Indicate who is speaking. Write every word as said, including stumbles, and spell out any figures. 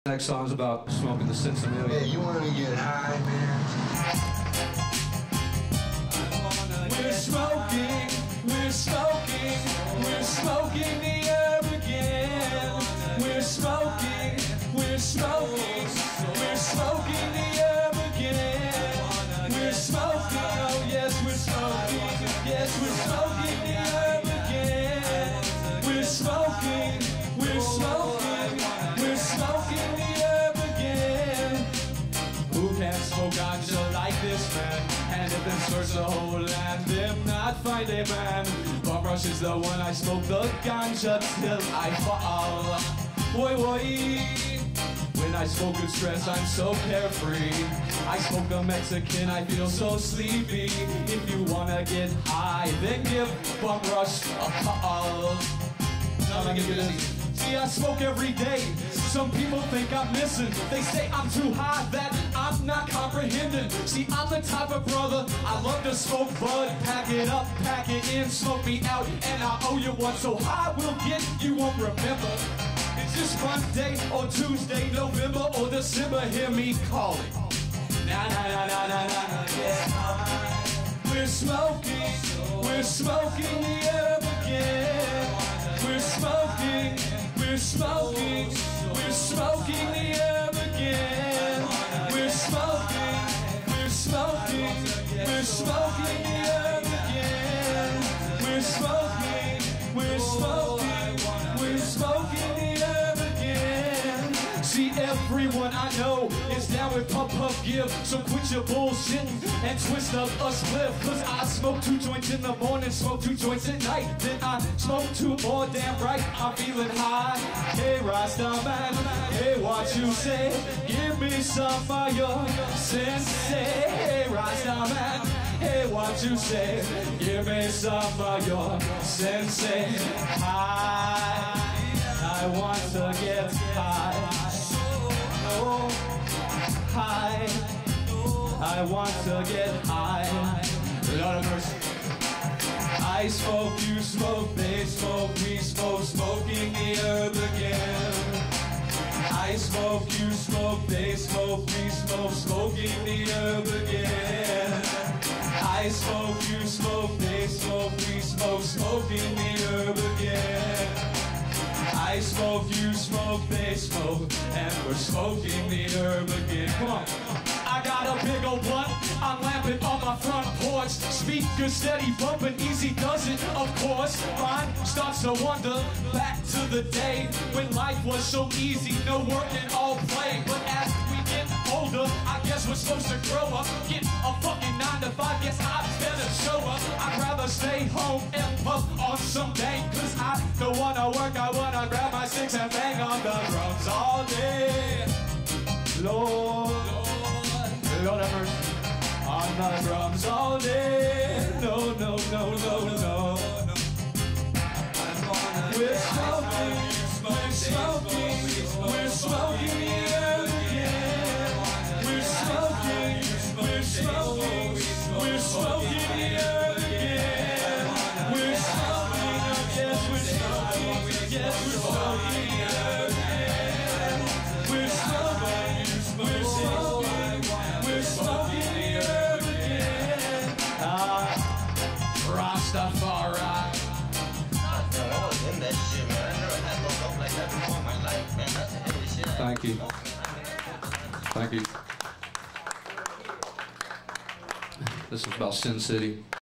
Speaker 1: Next song's about smoking the Sinsemilla.
Speaker 2: Hey, you wanna get high, man?
Speaker 3: We're smoking, we're smoking, we're smoking the herb again. We're smoking, we're smoking, we're smoking the herb again. We're smoking, oh yes, we're smoking, yes, we're smoking the herb again. We're smoking, we're smoking, we're smoking the herb again. Who can smoke ganja like this man? And if it search the whole land, them not find a man. Bum rush is the one I smoke the ganja till I fall. Boy, boy. When I smoke with stress, I'm so carefree. I smoke a Mexican, I feel so sleepy. If you wanna get high, then give Bum Rush a call. Now let me get busy. See, I smoke every day. Some people think I'm missing. They say I'm too high, that I'm not comprehending. See, I'm the type of brother, I love to smoke bud. Pack it up, pack it in, smoke me out, and I owe you one. So high we'll get, you won't remember. Is this Monday or Tuesday, November or December? Hear me calling. Nah, nah, nah, nah, nah, nah, yeah. We're smoking, we're smoking the herb again. We're smoking, we're smoking, we're smoking the herb again. We're smoking, we're smoking, we're smoking the herb again. We're smoking, we're smoking, we're smoking the herb again. See, everyone I know is down with Puff Puff Give. So quit your bullshitting and twist up a spliff. Cause I smoke two joints in the morning, smoke two joints at night. Then I smoke two more, damn right, I'm feeling high. Hey Rasta man, hey what you say? Give me some of your sensei. Hey Rasta man, hey what you say? Give me some of your sensei. High, I want to get high. Oh, high, I want to get high. Lord of mercy. I smoke, you smoke, they smoke, we smoke, smoking the herb again. I smoke, you smoke, they smoke, we smoke, smoking the herb again. I smoke, you smoke, they smoke, we smoke, smoking the herb again. I smoke, you smoke, they smoke, and we're smoking the herb again. Come on. I got a big old blunt, I'm lamping on my front porch. Speaker steady bumping, easy does it, of course. Mine starts to wonder back to the day when life was so easy, no work and all play. But as we get older, I guess we're supposed to grow up. Get a fucking nine to five, guess I better show up. I'd rather stay home and puff on some dank. Cause I don't wanna work, I wanna grab my sticks and bang on the drums all day. Lord, Lord have mercy on the drums all day. No, no, no, no, no. We're smoking, we're smoking, we're smoking the herb again. We're smoking, we're smoking, we're smoking the herb again. We're smoking, yes, we're smoking, yes, we're smoking the herb again. We're smoking, we're smoking, we're smoking the herb again. Ah, Rastafari.
Speaker 1: Thank you. Thank you. This is about Sin City.